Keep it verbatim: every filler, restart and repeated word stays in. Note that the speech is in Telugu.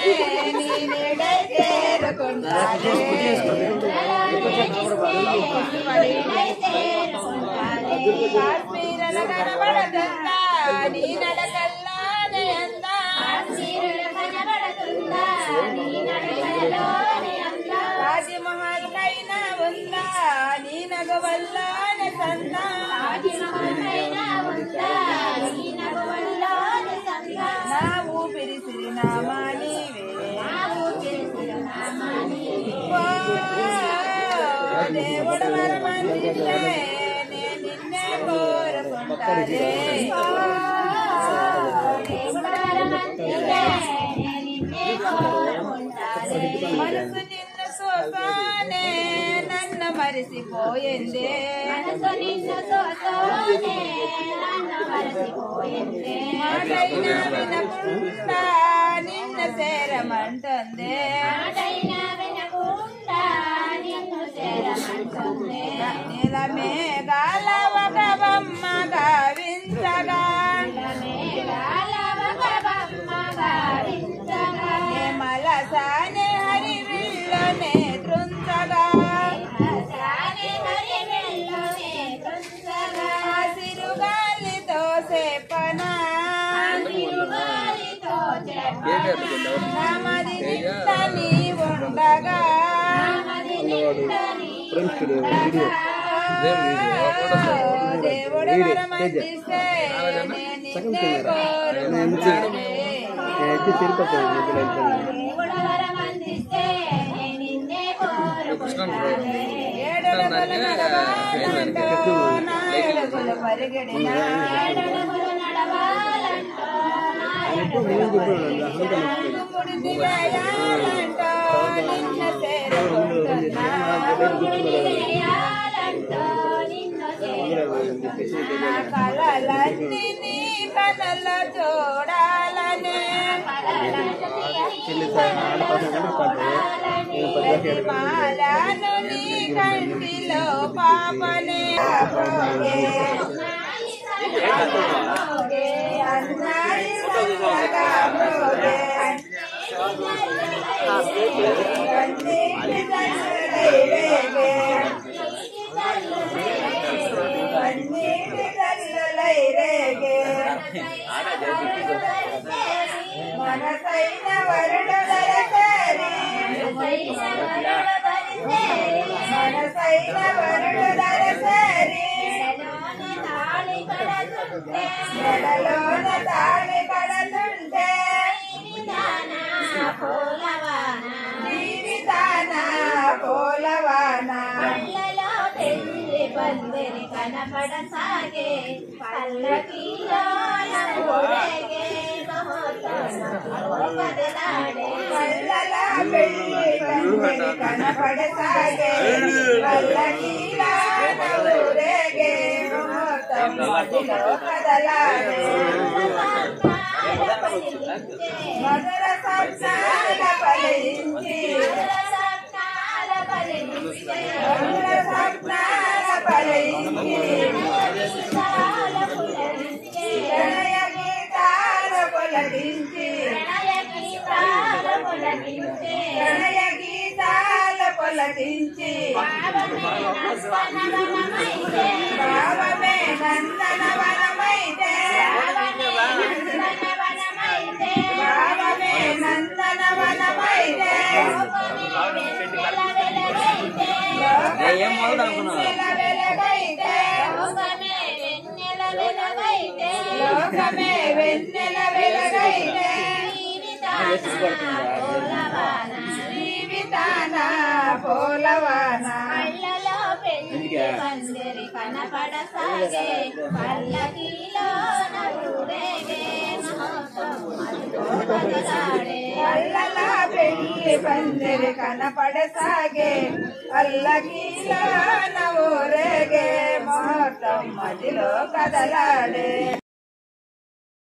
కాశ్మీరల కనబడతుందా నీ నడకల్లానే అందా రాజమహల్ కైనా ఉందా నీ నగవల్లానే సందా నా ఊపిరి సిరినామా నీవే దేవుడు వరమందిస్తే నే నిన్నే కోరుకుంటానే మనసు నిన్ను సోసానే నన్ను మరిసిపోయిందే మాటైనా వినకుండా నిన్ను చేరమంటుందే నీల మేఘాల ఒక బొమ్మ గావించగా మలసానే హరివిల్లనే త్రుంచగా సిరుగాలితో చెప్పనా నామది నింత నీ ఉండగా దేవుడు వరమందిస్తే నిన్నే కోరుకుంటానే ఏడడుగులు పరిగెడినా ముడిదిగాయాలంటో నిన్న చేరుకుంటున్నా కలలన్నీ నీ కళ్ళలో చూడాలనే మాలను నీ కంటిలో పాపనే మనసైన వరుడు దరసరి మనసైన వరుడు దరసరి మెడలోన తాళి కడుతుంటే జీవితాన పోలవాన పందిరి కనపడసాగే పల్లకీలో ఊరేగే పల్లల పెళ్లి పందిరి కనపడసాగే పల్లకీలో ఊరేగే ముహూర్తం మదిలో కదలాడే మధుర సప్నాల ఫలించి మధుర సప్నాల ఫలించి ప్రణయ గీతాల పొలగించి ప్రణయ గీతాల పొలగించి భావమే నందనవనమైతే భావమే నందనవనమైతే లోకమే వెన్నెల వెలగైతే జీవితాన పోలవాన పందిరి కనపడసాగే పల్లకీలో ఊరేగే పల్లల పెళ్లి పందిరి కనపడసాగే పల్లకీలో ఊరేగే ముహూర్తం మదిలో కదలాడే